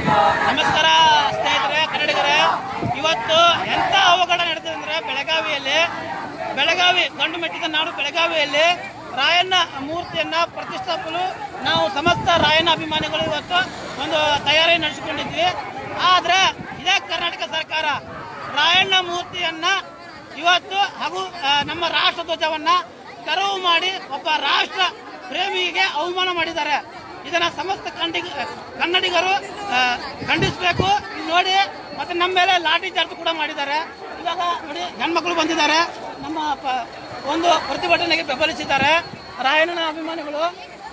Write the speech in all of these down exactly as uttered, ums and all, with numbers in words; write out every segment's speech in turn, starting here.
ನಮಸ್ಕಾರ ಸ್ನೇಹಿತರೆ, ಕನ್ನಡಿಗರೇ. ಇವತ್ತು ಎಂತ ಅವಘಡ ನಡೆದಿದೆ ಅಂದ್ರೆ ಬೆಳಗಾವಿಯಲ್ಲಿ ಬೆಳಗಾವಿ ಗಂಡು ಮೆಟ್ಟಿದ ನಾಡು ಬೆಳಗಾವಿಯಲ್ಲಿ ರಾಯಣ್ಣ ಮೂರ್ತಿಯನ್ನ ಪ್ರತಿಷ್ಠಾಪನೆ ನಾವು ಸಮಸ್ತ ರಾಯಣ್ಣ ಅಭಿಮಾನಿಗಳು ಇವತ್ತು ಒಂದು ತಯಾರಿ ನಡೆಸಿಕೊಂಡಿದ್ವಿ. ಆದ್ರೆ ಇದೇ ಕರ್ನಾಟಕ ಸರ್ಕಾರ ರಾಯಣ್ಣ ಮೂರ್ತಿಯನ್ನ ಇವತ್ತು ಹಾಗೂ ನಮ್ಮ ರಾಷ್ಟ್ರ ಧ್ವಜವನ್ನ ತೆರವು ಮಾಡಿ ಒಬ್ಬ ರಾಷ್ಟ್ರ ಪ್ರೇಮಿಗೆ ಅವಮಾನ ಮಾಡಿದ್ದಾರೆ. ಇದನ್ನ ಸಮಸ್ತ ಕಂಡಿ ಕನ್ನಡಿಗರು ಖಂಡಿಸಬೇಕು. ನೋಡಿ, ಮತ್ತೆ ನಮ್ಮ ಮೇಲೆ ಲಾಠಿ ಚಾರ್ಜ್ ಕೂಡ ಮಾಡಿದ್ದಾರೆ. ಇವಾಗ ನೋಡಿ, ಹೆಣ್ಮಕ್ಳು ಬಂದಿದ್ದಾರೆ, ನಮ್ಮ ಒಂದು ಪ್ರತಿಭಟನೆಗೆ ಬೆಂಬಲಿಸಿದ್ದಾರೆ ರಾಯಣ್ಣನ ಅಭಿಮಾನಿಗಳು.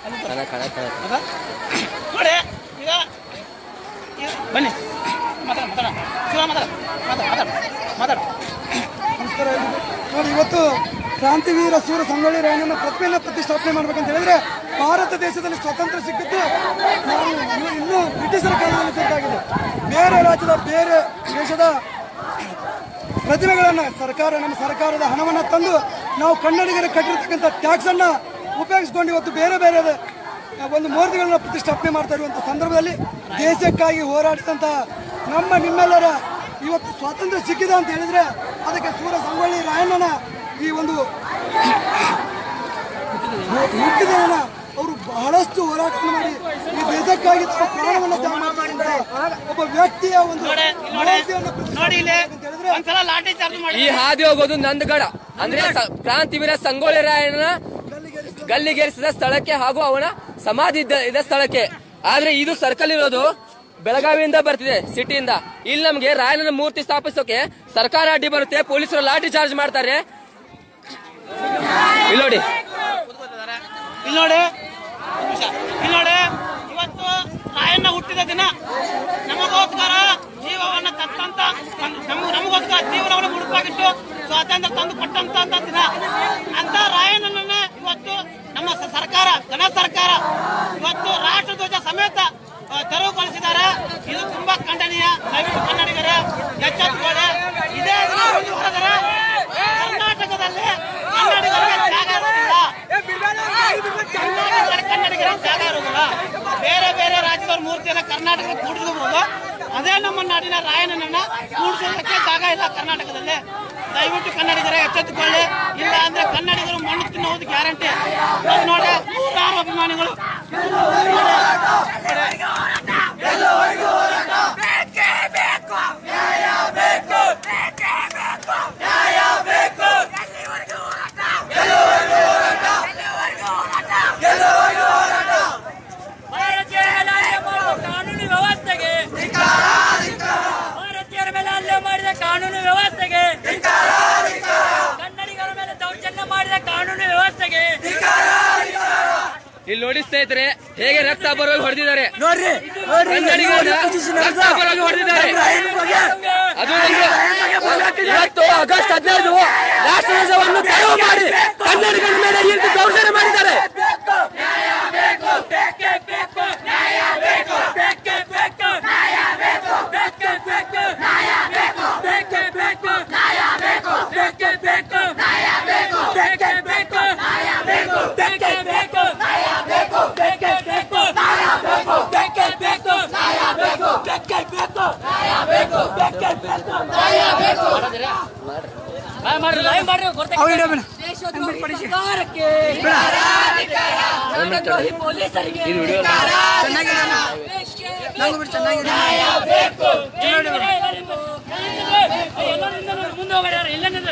ನೋಡಿ, ಈಗ ಬನ್ನಿ ಮಾತಾಡ ಮಾತಾಡ ಶಿವ ಮಾತಾಡ ಮಾತಾಡ ಮಾತಾಡ ನಮಸ್ಕಾರ. ನೋಡಿ, ಇವತ್ತು ಕ್ರಾಂತಿವೀರ ಸೂರ ಸಂಗೊಳ್ಳಿ ರಾಯಣ್ಣನ ಪ್ರತಿಮೆಯನ್ನು ಪ್ರತಿಷ್ಠಾಪನೆ ಮಾಡ್ಬೇಕಂತ ಹೇಳಿದ್ರೆ ಭಾರತ ದೇಶದಲ್ಲಿ ಸ್ವತಂತ್ರ ಸಿಕ್ಕಿದ್ದು ನಾವು ಇನ್ನೂ ಬ್ರಿಟಿಷರ ಕಾಲದಲ್ಲಿ ಬೇಕಾಗಿದೆ. ಬೇರೆ ರಾಜ್ಯದ ಬೇರೆ ದೇಶದ ಪ್ರತಿಮೆಗಳನ್ನು ಸರ್ಕಾರ ನಮ್ಮ ಸರ್ಕಾರದ ಹಣವನ್ನು ತಂದು ನಾವು ಕನ್ನಡಿಗರಿಗೆ ಕಟ್ಟಿರ್ತಕ್ಕಂಥ ಟ್ಯಾಕ್ಸ್ ಅನ್ನ ಉಪಯೋಗಿಸ್ಕೊಂಡು ಇವತ್ತು ಬೇರೆ ಬೇರೆ ಒಂದು ಮೂರ್ತಿಗಳನ್ನ ಪ್ರತಿಷ್ಠಾಪನೆ ಮಾಡ್ತಾ ಇರುವಂಥ ಸಂದರ್ಭದಲ್ಲಿ ದೇಶಕ್ಕಾಗಿ ಹೋರಾಡಿದಂಥ ನಮ್ಮ ನಿಮ್ಮೆಲ್ಲರ ಇವತ್ತು ಸ್ವಾತಂತ್ರ್ಯ ಸಿಕ್ಕಿದೆ ಅಂತ ಹೇಳಿದ್ರೆ ಅದಕ್ಕೆ ಸೂರ ಸಂಗೊಳ್ಳಿ ರಾಯಣ್ಣನ ಈ ಒಂದು ಮುಖ್ಯದನ್ನ ಅವರು ಬಹಳಷ್ಟು ಹೋರಾಟ ಮಾಡಿ ಈ ದೇಶಕ್ಕಾಗಿ ಪ್ರಾಣವನ್ನು ತ್ಯಾಗ ಮಾಡಿದಂತ ಒಬ್ಬ ವ್ಯಕ್ತಿಯ ಒಂದು ಈ ಹಾದಿ ಹೋಗೋದು ನಂದಗಡ ಅಂದ್ರೆ ಕ್ರಾಂತಿವೀರ ಸಂಗೊಳ್ಳಿ ರಾಯಣ್ಣನ ಗಲ್ಲಿಗೇರಿಸಿದ ಸ್ಥಳಕ್ಕೆ ಹಾಗೂ ಅವನ ಸಮಾಧಿ ಇದ್ದ ಸ್ಥಳಕ್ಕೆ. ಆದ್ರೆ ಇದು ಸರ್ಕಲ್ ಇರೋದು ಬೆಳಗಾವಿಯಿಂದ ಬರ್ತಿದೆ, ಸಿಟಿಯಿಂದ. ಇಲ್ಲಿ ನಮ್ಗೆ ರಾಯಣ್ಣನ ಮೂರ್ತಿ ಸ್ಥಾಪಿಸೋಕೆ ಸರ್ಕಾರ ಅಡ್ಡಿ ಬರುತ್ತೆ, ಪೊಲೀಸರು ಲಾಠಿ ಚಾರ್ಜ್ ಮಾಡ್ತಾರೆ. ಇಲ್ಲಿ ನೋಡಿ ಇಲ್ಲಿ ನೋಡಿ ಇಲ್ಲಿ ನೋಡಿ ಇವತ್ತು ರಾಯಣ್ಣ ಹುಟ್ಟಿದ ದಿನ, ನಮಗೋಸ್ಕರ ಜೀವವನ್ನು ತತ್ತಂತ ನಮಗೋಸ್ಕರ ಜೀವನವನ್ನು ಮುಡುಪಾಗಿಟ್ಟು ಸ್ವಾತಂತ್ರ್ಯ ತಂದು ಕೊಟ್ಟಂತ ದಿನ. ಅಂತ ರಾಯಣ್ಣನನ್ನ ಇವತ್ತು ನಮ್ಮ ಸರ್ಕಾರ ಜನ ಸರ್ಕಾರ ಇವತ್ತು ರಾಷ್ಟ್ರ ಧ್ವಜ ಸಮೇತ ತೆರವುಗೊಳಿಸಿದ್ದಾರೆ. ಇದು ತುಂಬಾ ಖಂಡನೀಯ. ದಯವಿಟ್ಟು ಕನ್ನಡಿಗರ ಎಚ್ಚೆತ್ತುಕೊಳ್ಳಿ. ಇದೇ ದಿನ ಮುಂದುವರೆದರೆ ಕರ್ನಾಟಕದಲ್ಲಿ ಕನ್ನಡಿಗರಿಗೆ ಜಾಗ ಇರೋದಿಲ್ಲ, ಕನ್ನಡಿಗರಿಗೆ ಜಾಗ ಇರೋದಿಲ್ಲ. ಬೇರೆ ಬೇರೆ ರಾಜ್ಯದವ್ರ ಮೂರ್ತಿಯನ್ನ ಕರ್ನಾಟಕದ ಕೂಡಿಸಬಹುದು, ಅದೇ ನಮ್ಮ ನಾಡಿನ ರಾಯಣ್ಣನನ್ನ ಕೂಡಿಸೋದಕ್ಕೆ ಜಾಗ ಇಲ್ಲ ಕರ್ನಾಟಕದಲ್ಲಿ. ದಯವಿಟ್ಟು ಕನ್ನಡಿಗರೇ ಎಚ್ಚೆತ್ತುಕೊಳ್ಳಿ, ಇಲ್ಲ ಅಂದ್ರೆ ಕನ್ನಡಿಗರು ಮಣ್ಣು ತಿನ್ನುವುದು ಗ್ಯಾರಂಟಿ. ನೋಡಿ, ನೂರಾರು ಅಭಿಮಾನಿಗಳು ಕಾನೂನು ವ್ಯವಸ್ಥೆಗೆ ಭಾರತೀಯರ ಮೇಲೆ ಹಲ್ಲೆ ಮಾಡಿದ ಕಾನೂನು ವ್ಯವಸ್ಥೆಗೆ, ಕನ್ನಡಿಗರ ಮೇಲೆ ದೌರ್ಜನ್ಯ ಮಾಡಿದ ಕಾನೂನು ವ್ಯವಸ್ಥೆಗೆ. ಇಲ್ಲಿ ನೋಡಿ ಸ್ನೇಹಿತರೆ, ಹೇಗೆ ರಕ್ತ ಬರೋಗಿ ಹೊಡೆದಿದ್ದಾರೆ ನೋಡ್ರಿ. ರಕ್ತ ಬರೋಗಿ ಹೊಡೆದಿದ್ದಾರೆ. ಅದು ಇವತ್ತು ಆಗಸ್ಟ್ ಹದಿನೈದು ರಾಷ್ಟ್ರ ಧ್ವಜವನ್ನು ತೆರವು ಮಾಡಿ ಕನ್ನಡಿಗರ ಮೇಲೆ ಈ ರೀತಿ ದೌರ್ಜನ್ಯ ಮಾಡಿದ್ದಾರೆ. ಪೊಲೀಸರಿಗೆ ಮುಂದೋಗ್ಯಾರ. ಇಲ್ಲ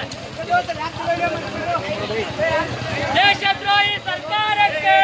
ದೇಶದ್ರೋಹಿ ಸರ್ಕಾರಕ್ಕೆ,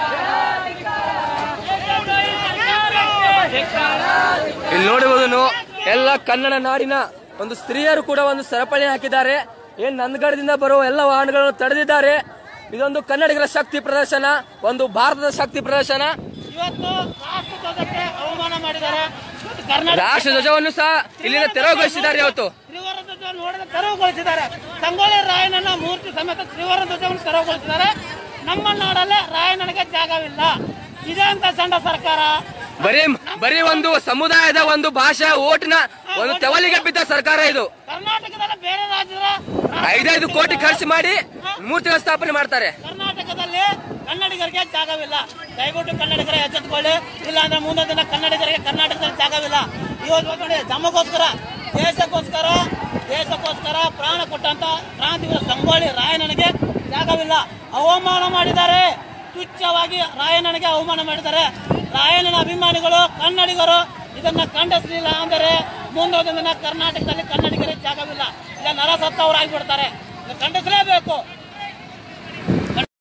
ಇಲ್ಲಿ ನೋಡುವುದು ಎಲ್ಲ ಕನ್ನಡ ನಾಡಿನ ಒಂದು ಸ್ತ್ರೀಯರು ಕೂಡ ಒಂದು ಸರಪಳಿ ಹಾಕಿದ್ದಾರೆ. ಏನ್ ನಂದಗಡದಿಂದ ಬರುವ ಎಲ್ಲ ವಾಹನಗಳನ್ನು ತಡೆದಿದ್ದಾರೆ. ಇದೊಂದು ಕನ್ನಡಿಗರ ಶಕ್ತಿ ಪ್ರದರ್ಶನ, ಒಂದು ಭಾರತದ ಶಕ್ತಿ ಪ್ರದರ್ಶನ. ಇವತ್ತು ರಾಷ್ಟ್ರ ಧ್ವಜಕ್ಕೆ ಅವಮಾನ ಮಾಡಿದ್ದಾರೆ. ರಾಷ್ಟ್ರ ಧ್ವಜವನ್ನು ಸಹ ಇಲ್ಲಿಂದ ತೆರವುಗೊಳಿಸಿದ್ದಾರೆ. ಇವತ್ತು ತ್ರಿವರ್ಣ ಧ್ವಜವನ್ನು ನೋಡಿದ ತೆರವುಗೊಳಿಸಿದ್ದಾರೆ. ಸಂಗೊಳ್ಳಿ ರಾಯಣ್ಣನ ಮೂರ್ತಿ ಸಮೇತ ತ್ರಿವರ್ಣ ಧ್ವಜವನ್ನು ತೆರವುಗೊಳಿಸಿದ್ದಾರೆ. ನಮ್ಮ ನಾಡಲ್ಲೇ ರಾಯಣ್ಣನಿಗೆ ಜಾಗವಿಲ್ಲ. ಇದೇ ಅಂತ ಸಣ್ಣ ಸರ್ಕಾರ. ಬರೀ ಬರೀ ಒಂದು ಸಮುದಾಯದ ಒಂದು ಭಾಷೆ ಓಟಿನ ಒಂದು ತೆವಲಿಗೆ ಬಿದ್ದ ಸರ್ಕಾರ ಇದು. ಕರ್ನಾಟಕದಲ್ಲಿ ಬೇರೆ ರಾಜ್ಯದ ಐದೈದು ಕೋಟಿ ಖರ್ಚು ಮಾಡಿ ಮೂರ್ತಿಗಳ ಸ್ಥಾಪನೆ ಮಾಡ್ತಾರೆ. ಕರ್ನಾಟಕದಲ್ಲಿ ಕನ್ನಡಿಗರಿಗೆ ಜಾಗವಿಲ್ಲ. ದಯವಿಟ್ಟು ಕನ್ನಡಿಗರೇ ಎಚ್ಚೆತ್ತುಕೊಳ್ಳಿ, ಇಲ್ಲ ಅಂದ್ರೆ ಮುಂದಿನ ದಿನ ಕನ್ನಡಿಗರಿಗೆ ಕರ್ನಾಟಕದಲ್ಲಿ ಜಾಗವಿಲ್ಲ. ಇವತ್ತು ನೋಡಿ ನಮಗೋಸ್ಕರ ದೇಶಕ್ಕೋಸ್ಕರ ದೇಶಕ್ಕೋಸ್ಕರ ಪ್ರಾಣ ಕೊಟ್ಟಂತ ಕ್ರಾಂತಿವೀರ ಸಂಗೊಳ್ಳಿ ರಾಯಣ್ಣನಿಗೆ ಜಾಗವಿಲ್ಲ. ಅವಮಾನ ಮಾಡಿದ್ದಾರೆ, ತುಚ್ಛವಾಗಿ ರಾಯಣ್ಣನಿಗೆ ಅವಮಾನ ಮಾಡಿದ್ದಾರೆ. ರಾಯಣ್ಣನ ಅಭಿಮಾನಿಗಳು ಕನ್ನಡಿಗರು ಇದನ್ನ ಖಂಡಿಸಲಿಲ್ಲ ಅಂದರೆ ಮುಂದೊಂದು ದಿನ ಕರ್ನಾಟಕದಲ್ಲಿ ಕನ್ನಡಿಗರಿಗೆ ಜಾಗವಿಲ್ಲ, ಇಲ್ಲ ನರ ಸತ್ತವರಾಗಿ ಬಿಡ್ತಾರೆ. ಖಂಡಿಸಲೇಬೇಕು.